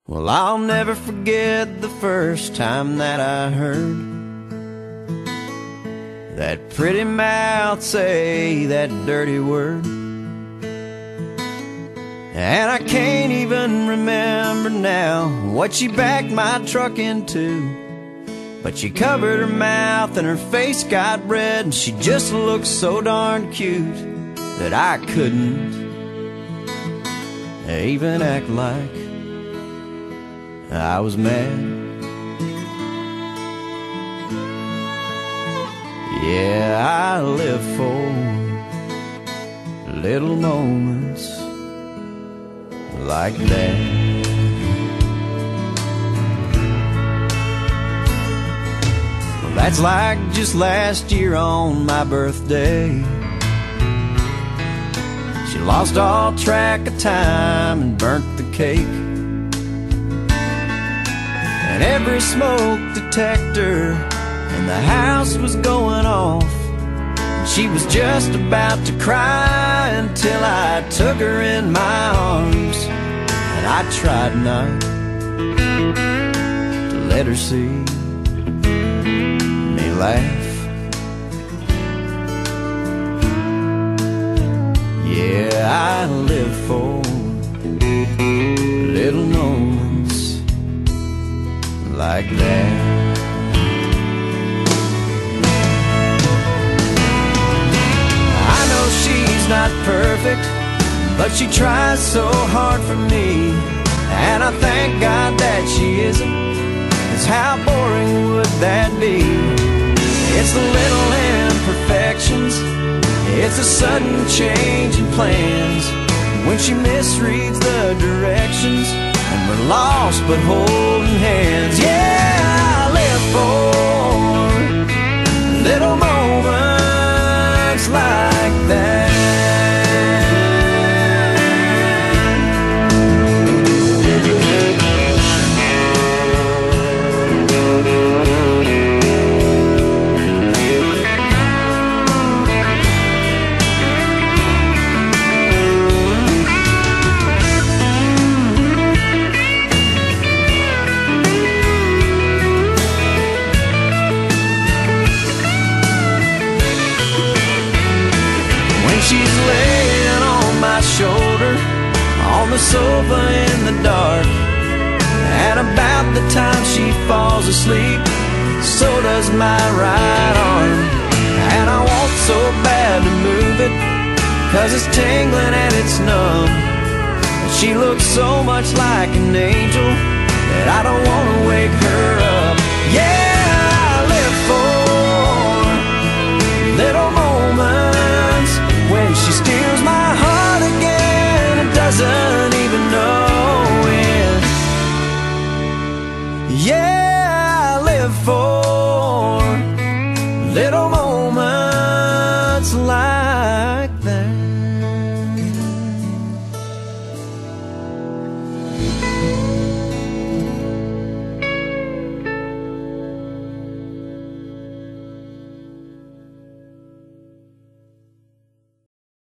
Well, I'll never forget the first time that I heard that pretty mouth say that dirty word. And I can't even remember now what she backed my truck into, but she covered her mouth and her face got red, and she just looked so darn cute that I couldn't even act like I was mad. Yeah, I live for little moments like that. Well, that's like just last year on my birthday. She lost all track of time and burnt the cake, and every smoke detector in the house was going off, and she was just about to cry until I took her in my arms, and I tried not to let her see me laugh. Yeah, I live for little moments like that. I know she's not perfect, but she tries so hard for me, and I thank God that she isn't, 'cause how boring would that be? It's the little imperfections, it's a sudden change in plans, when she misreads the directions and we're lost but holding hands. Yeah, I live for little moments like that. She's laying on my shoulder on the sofa in the dark, and about the time she falls asleep, so does my right arm. And I want so bad to move it, 'cause it's tingling and it's numb, and she looks so much like an angel that I don't want to wake her up. Yeah, I live for little moments when she steals my heart again and doesn't even know it. Yeah, I live for little